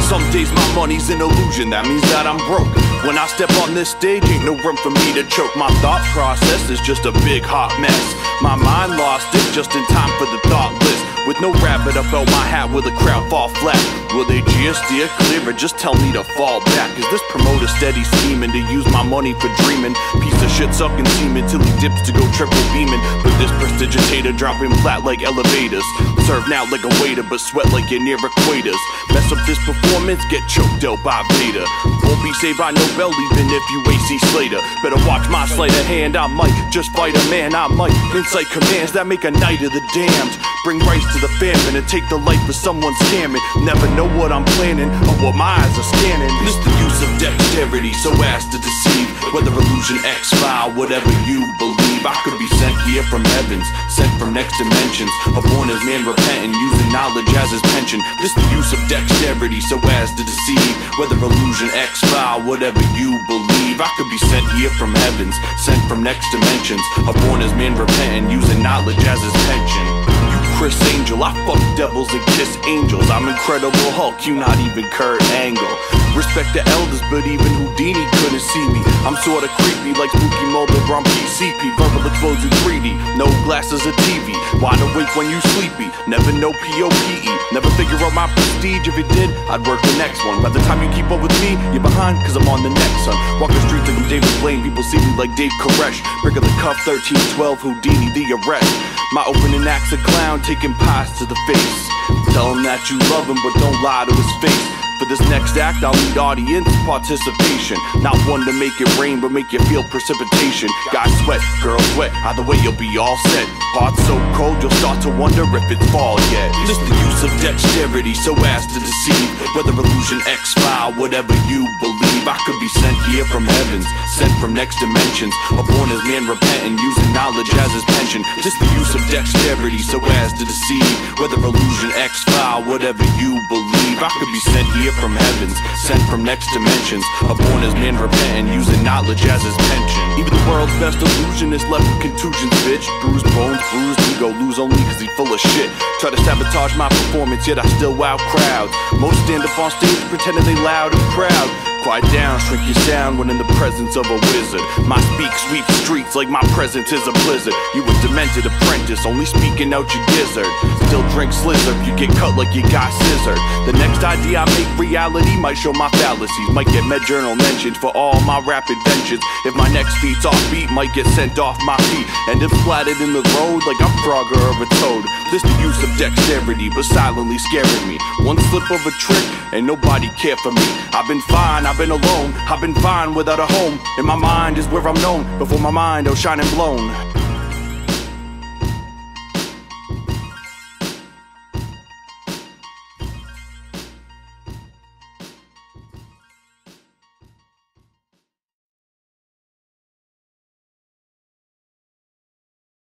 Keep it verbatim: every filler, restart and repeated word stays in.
Some days my money's an illusion, that means that I'm broke. When I step on this stage, ain't no room for me to choke. My thought process is just a big hot mess. My mind lost it just in time for the thoughtless. With no rabbit, I felt my hat with a crowd fall flat. Will they just steer clear or just tell me to fall back? Is this promoter steady scheming to use my money for dreaming? Piece of shit sucking semen till he dips to go triple beaming. But this prestidigitator dropping flat like elevators. Serve now like a waiter, but sweat like you're near equators. Mess up this performance, get choked out by Vader. Won't be saved by Nobel even if you A C Slater. Better watch my sleight of hand, I might just fight a man, I might incite commands that make a night of the damned. Bring rice to the famine and take the life of someone scamming. Never know what I'm planning or what my eyes are scanning. It's the use of dexterity so as to deceive. Whether illusion, X-File, whatever you believe. I could be sent here from heavens, sent from next dimensions. A born as man repentant, using knowledge as his pension. This the use of dexterity so as to deceive. Whether illusion, X-File, whatever you believe. I could be sent here from heavens, sent from next dimensions. A born as man repentant, using knowledge as his pension. Chris Angel, I fuck devils and kiss angels. I'm Incredible Hulk, you not even Kurt Angle. Respect the elders, but even Houdini couldn't see me. I'm sorta creepy like Spooky Mulder on P C P. Verbal explosion three D, no glasses or T V. Wide awake when you sleepy, never know P O P E. Never figure out my prestige, if it did, I'd work the next one. By the time you keep up with me, you're behind, cause I'm on the next son. Walk the streets like I'm David Blaine, people see me like Dave Koresh. Break of the cuff, thirteen twelve, Houdini, the arrest. My opening act's a clown, taking pies to the face. Tell him that you love him, but don't lie to his face. For this next act, I'll need audience participation. Not one to make it rain, but make you feel precipitation. Guys sweat, girls sweat, either way you'll be all set. Heart so cold, you'll start to wonder if it's fall yet. This the use of dexterity so as to deceive. Whether illusion, X-File, whatever you believe. I could be sent here from heavens, sent from next dimensions. A born as man repentant, using knowledge as his pension. This the use of dexterity so as to deceive. Whether illusion, X-File, whatever you believe. I could be sent here from heavens, sent from next dimensions. A born as man repentant, using knowledge as his pension. Even the world's best illusionist left with contusions, bitch. Bruised bones, bruised ego, lose only cause he full of shit. Try to sabotage my performance, yet I still wow crowds. Most stand up on stage pretending they loud and proud. Quiet down, shrink your sound when in the presence of a wizard. My speak sweeps streets like my presence is a blizzard. You a demented apprentice, only speaking out your gizzard. Still drink slizzer, you get cut like you got scissored. The next idea I make reality might show my fallacies. Might get med journal mentioned for all my rap inventions. If my next beat's offbeat, might get sent off my feet. End up splattered in the road like I'm Frogger or a Toad. This the use of dexterity, but silently scaring me. One slip of a trick, and nobody care for me. I've been fine, I've been alone, I've been fine without a home. In my mind is where I'm known, before my mind, oh shining blown.